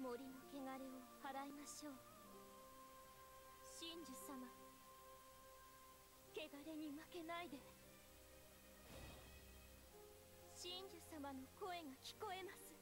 森の汚れを払いましょう。真珠様、汚れに負けないで。真珠様の声が聞こえます。